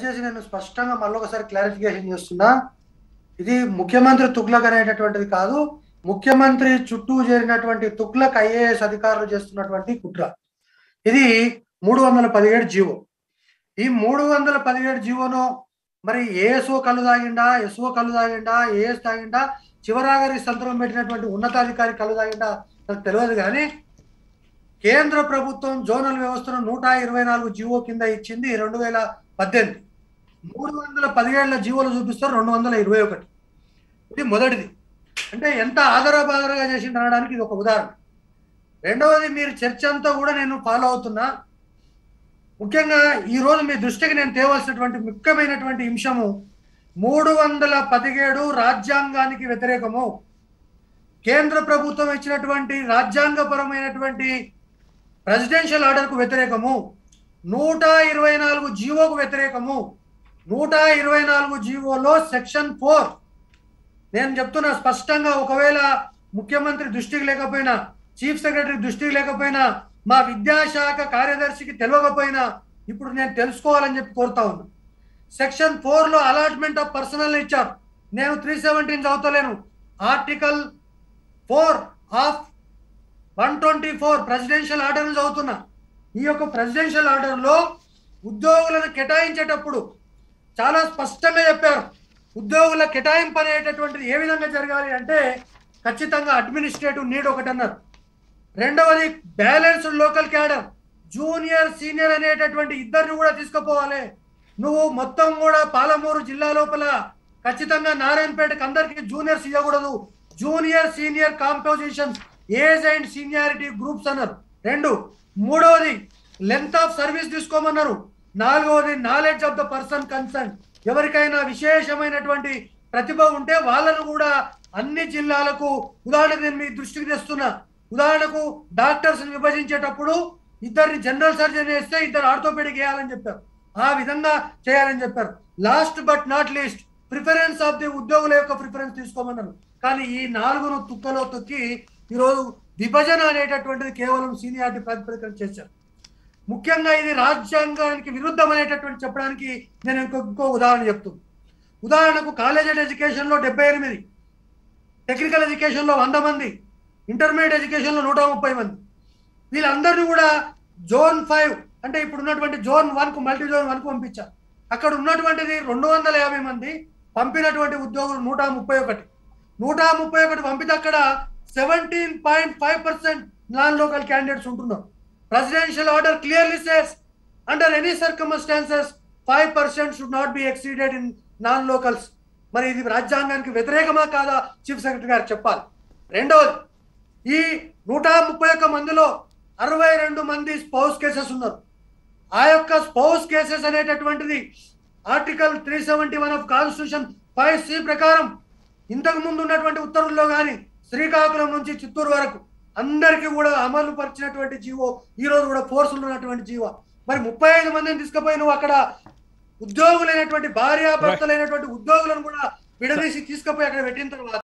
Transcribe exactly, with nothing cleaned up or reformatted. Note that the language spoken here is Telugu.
దయచేసి నేను స్పష్టంగా మళ్ళొకసారి క్లారిఫికేషన్ చేస్తున్నా. ఇది ముఖ్యమంత్రి తుగ్లక్ అనేటటువంటిది కాదు. ముఖ్యమంత్రి చుట్టూ చేరినటువంటి తుగ్లక్ ఐఏఎస్ అధికారులు చేస్తున్నటువంటి కుట్ర. ఇది మూడు వందల పదిహేడు జీవో. ఈ మూడు వందల పదిహేడు జీవోను మరి ఏఎస్ఓ కళ్ళు తాగిండా, ఎస్ఓ కళ్ళు తాగిండా, ఏఎస్ తాగిండా, చివరాగరి సంతకం పెట్టినటువంటి ఉన్నతాధికారి కళ్ళు తాగిండా నాకు తెలియదు. కానీ కేంద్ర ప్రభుత్వం జోనల్ వ్యవస్థను నూట ఇరవై నాలుగు జీవో కింద ఇచ్చింది రెండు వేల పద్దెనిమిది. మూడు వందల పదిహేడుల జీవోలు చూపిస్తారు రెండు వందల ఇరవై ఒకటి. ఇది మొదటిది. అంటే ఎంత ఆధారబాధరగా చేసింది అనడానికి ఇది ఒక ఉదాహరణ. రెండవది, మీరు చర్చ అంతా కూడా నేను ఫాలో అవుతున్నా. ముఖ్యంగా ఈరోజు మీ దృష్టికి నేను తేవాల్సినటువంటి ముఖ్యమైనటువంటి అంశము మూడు వందల పదిహేడు రాజ్యాంగానికి వ్యతిరేకము. కేంద్ర ప్రభుత్వం ఇచ్చినటువంటి రాజ్యాంగపరమైనటువంటి ప్రెసిడెన్షియల్ ఆర్డర్కు వ్యతిరేకము. నూట ఇరవై నాలుగు జీవోకు వ్యతిరేకము. నూట ఇరవై నాలుగు జీవోలో సెక్షన్ ఫోర్ నేను చెప్తున్నా స్పష్టంగా, ఒకవేళ ముఖ్యమంత్రి దృష్టికి లేకపోయినా, చీఫ్ సెక్రటరీ దృష్టికి లేకపోయినా, మా విద్యాశాఖ కార్యదర్శికి తెలియకపోయినా ఇప్పుడు నేను తెలుసుకోవాలని చెప్పి కోరుతా ఉన్నా. సెక్షన్ ఫోర్ లో అలాట్మెంట్ ఆఫ్ పర్సనల్ ఇచ్చారు. నేను త్రీ సెవెంటీన్ చదువుతలేను. Article four of one twenty four presidential order చదువుతున్నా. ఈ యొక్క ప్రెసిడెన్షియల్ ఆర్డర్ లో ఉద్యోగులను కేటాయించేటప్పుడు చాలా స్పష్టంగా చెప్పారు. ఉద్యోగుల కేటాయింపు అనేటటువంటిది ఏ విధంగా జరగాలి అంటే ఖచ్చితంగా అడ్మినిస్ట్రేటివ్ నీడ్ ఒకటి అన్నారు. రెండవది, balanced local cadre, junior senior అనేటటువంటి ఇద్దరిని కూడా తీసుకుపోవాలి. నువ్వు మొత్తం కూడా పాలమూరు జిల్లా లోపల ఖచ్చితంగా నారాయణపేటకి అందరికీ జూనియర్స్ ఇవ్వకూడదు. Junior senior composition, age and seniority groups అన్నారు. రెండు. మూడవది, లెంత్ ఆఫ్ సర్వీస్ తీసుకోమన్నారు. నాలుగవది, knowledge of the person concern. ఎవరికైనా విశేషమైనటువంటి ప్రతిభ ఉంటే వాళ్ళను కూడా అన్ని జిల్లాలకు, ఉదాహరణకు నేను మీ దృష్టికి తెస్తున్నా, ఉదాహరణకు డాక్టర్స్ విభజించేటప్పుడు ఇద్దరిని జనరల్ సర్జన్ వేస్తే ఇద్దరు ఆర్థోపెడిక్ వేయాలని చెప్పారు. ఆ విధంగా చేయాలని చెప్పారు. Last but not least, preference of the ఉద్యోగుల యొక్క ప్రిఫరెన్స్ తీసుకోమన్నారు. కానీ ఈ నాలుగును తుక్కలో తొక్కి ఈరోజు విభజన అనేటటువంటిది కేవలం సీనియారిటీ ప్రాతిపదికన చేశారు. ముఖ్యంగా ఇది రాజ్యాంగానికి విరుద్ధం అనేటటువంటి చెప్పడానికి నేను ఇంకో ఇంకో ఉదాహరణ చెప్తున్నాను. ఉదాహరణకు కాలేజ్ అండ్ ఎడ్యుకేషన్లో డెబ్బై ఎనిమిది, టెక్నికల్ ఎడ్యుకేషన్లో వంద మంది, ఇంటర్మీడియట్ ఎడ్యుకేషన్లో నూట ముప్పై మంది. వీళ్ళందరినీ కూడా జోన్ ఫైవ్ అంటే ఇప్పుడు ఉన్నటువంటి జోన్ వన్కు మల్టీ జోన్ వన్కు పంపించారు. అక్కడ ఉన్నటువంటిది రెండు వందల యాభై మంది, పంపినటువంటి ఉద్యోగులు నూట ముప్పై ఒకటి. నూట ముప్పై ఒకటి పంపితే అక్కడ seventeen point five percent non local candidates ఉంటున్నారు. Presidential order clearly says under any circumstances five percent should not be exceeded in non-locals. మరి ఇది రాజ్యాంగానికి వ్యతిరేకమా కాదా చీఫ్ సెక్రటరీ గారు చెప్పాలి. రెండవది, ఈ నూట ముప్పై ఒక్క మందిలో అరవై రెండు మంది స్పౌస్ కేసెస్ ఉన్నారు. ఆ యొక్క స్పౌస్ కేసెస్ అనేటటువంటిది article three seventy one of constitution five C ప్రకారం ఇంతకు ముందు ఉన్నటువంటి ఉత్తర్వుల్లో కానీ శ్రీకాకుళం నుంచి చిత్తూరు వరకు అందరికీ కూడా అమలు పరిచినటువంటి జీవో ఈ రోజు కూడా ఫోర్స్ ఉన్నటువంటి జీవో. మరి ముప్పై ఐదు మందిని తీసుకుపోయి నువ్వు అక్కడ ఉద్యోగులైనటువంటి భార్యాభర్తలైనటువంటి ఉద్యోగులను కూడా విడదీసి తీసుకుపోయి అక్కడ పెట్టిన తర్వాత